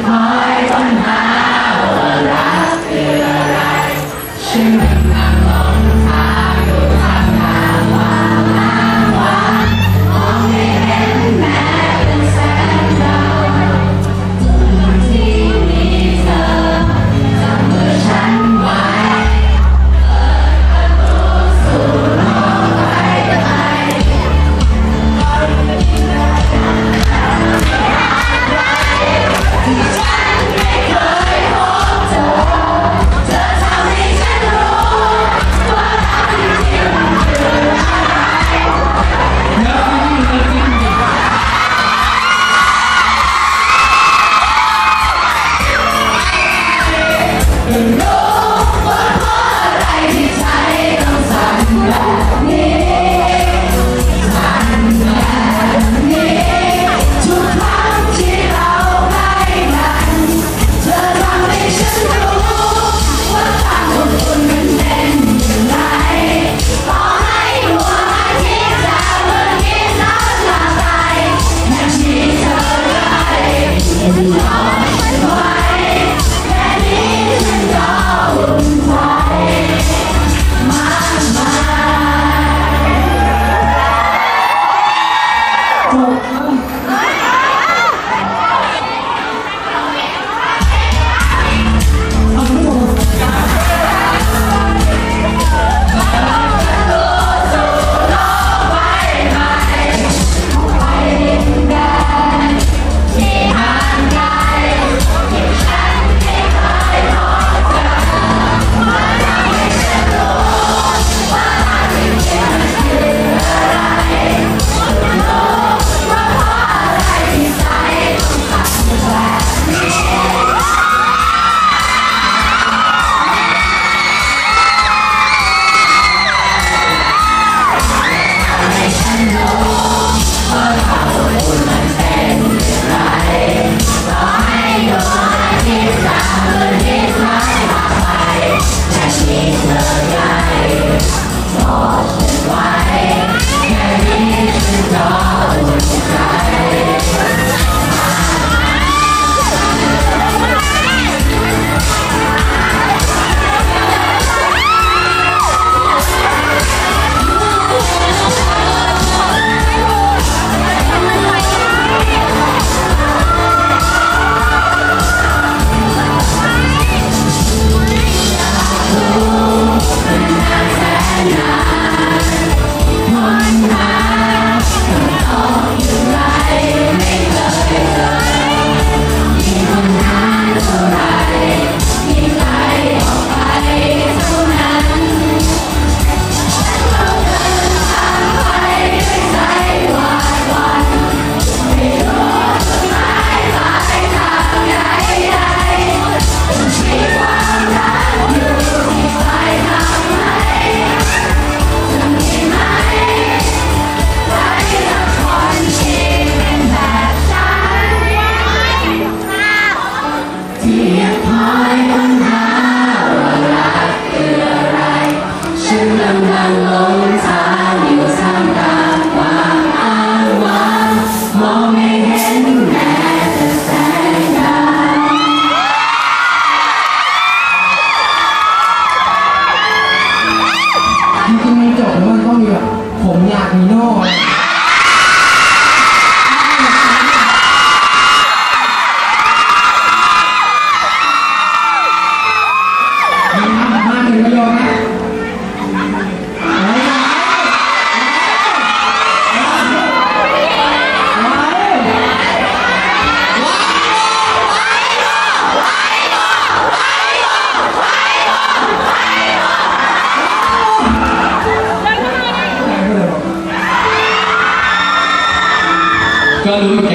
คอยค้นหาว่ารักคืออะไรฉันกำลังหลงทางอยู่ทางทางความอ้างว้างมองไม่เห็นแม้เป็นแสงดาวที่มีเธอจับมือฉันไว้เปิดประตูสู่โลกใบใหม่ที่ฉันไม่เคยพบเธอเธอทำให้ฉันรู้ว่ารักจริงๆคืออะไรรู้ว่าเพราะอะไรที่ใจต้องสั่นแบบนี้สั่นแบบนี้ทุกครั้งที่เราใกล้กันเธอทำให้ฉันรู้ว่าความอบอุ่นมันเป็นอย่างไรต่อให้ดวงอาทิตย์จะมืดมิดลับลาไปแค่มีเธอได้ยังรอฉันไว้แค่นี้ฉันก็อุ่นใจมากมายผมอยากมีโน่มาถึงประโยคนะก็รู้